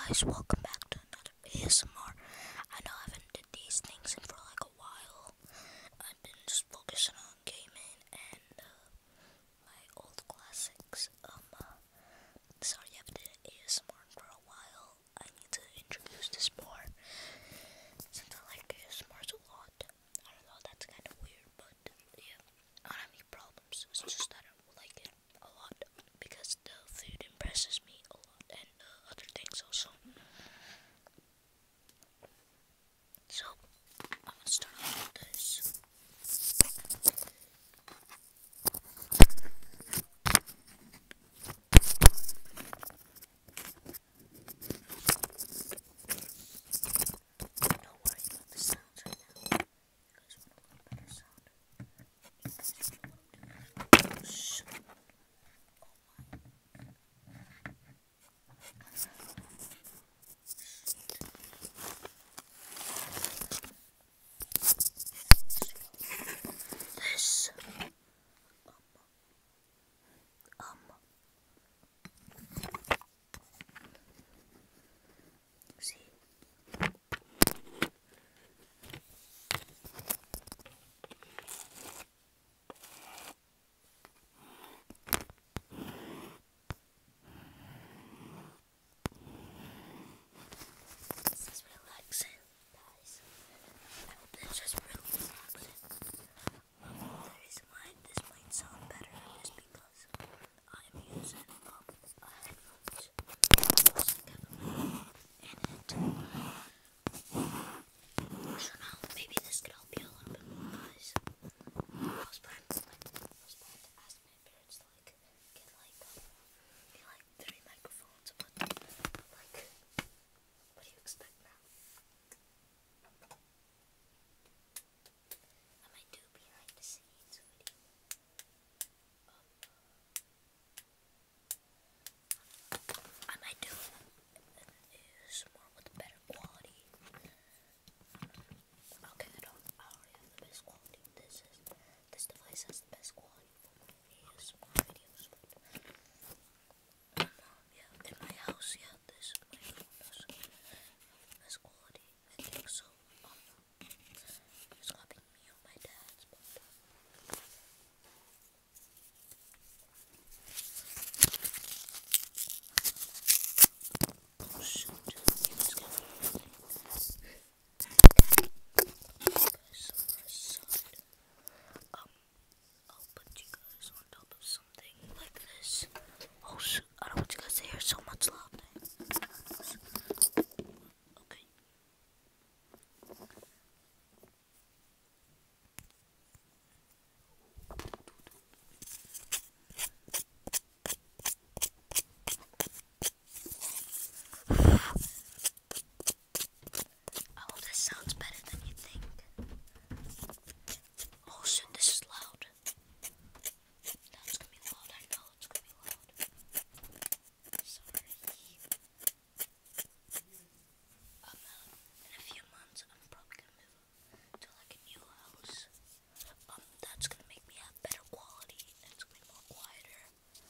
guys, welcome back to another ASMR. I know I haven't did these things in for like a while. I've been just focusing on gaming and my old classics. Sorry I haven't did ASMR in for a while. I need to introduce this more since I like ASMRs a lot. I don't know, that's kind of weird, but yeah, I don't have any problems. It's just that I don't like it a lot because the food impresses me a lot and other things also. So, I'm gonna start off with this. Don't worry about the sounds right now. You guys want a little better sound? You guys want what I'm doing? Shh. This. See? This is relaxing, guys. I hope this is really relaxing. The reason why this might sound better is because I'm using headphones. Plus I have a mic in it. So now maybe this could help you a little bit more, guys. I was planning to ask my parents to get like 3 microphones, but like, what do you expect now? I might do behind the scenes video. I might do more with better quality. Okay, I already have the best quality. This device has the best quality for my ASMR videos. But yeah, in my house, yeah, this microphone does have the best quality. I think so. It's copying me on my dad's, but oh shoot, you guys can hear everything. Guys, on this side, I'll put you guys on top of something like this. Oh shoot, I don't want you guys to hear so much loud things. Okay. I hope this sounds better than you think. Oh shit, this is loud. That's gonna be loud, I know it's gonna be loud. Sorry. In a few months, I'm probably gonna move to like a new house. That's gonna make me have better quality. It's gonna be more quieter.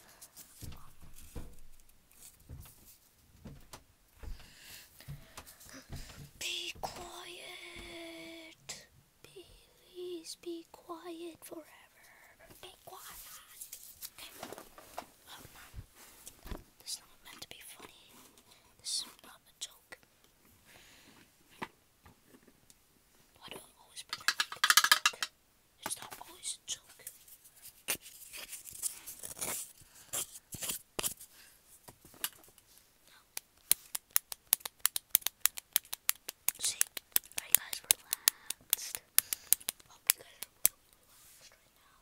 Be quiet. Please be quiet forever. Be quiet. Okay. This is not meant to be funny. This is not a joke. Why do I always pretend like it's a joke? It's not always a joke. See, are you guys relaxed? Hope you guys are really relaxed right now.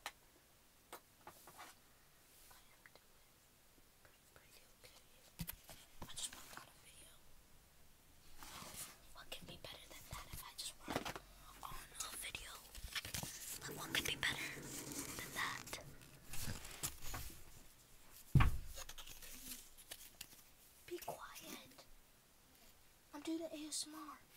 I am doing pretty okay. I just worked on a video. What could be better than that if I just worked on a video? Like, what could be better than that? Be quiet. I'm doing ASMR.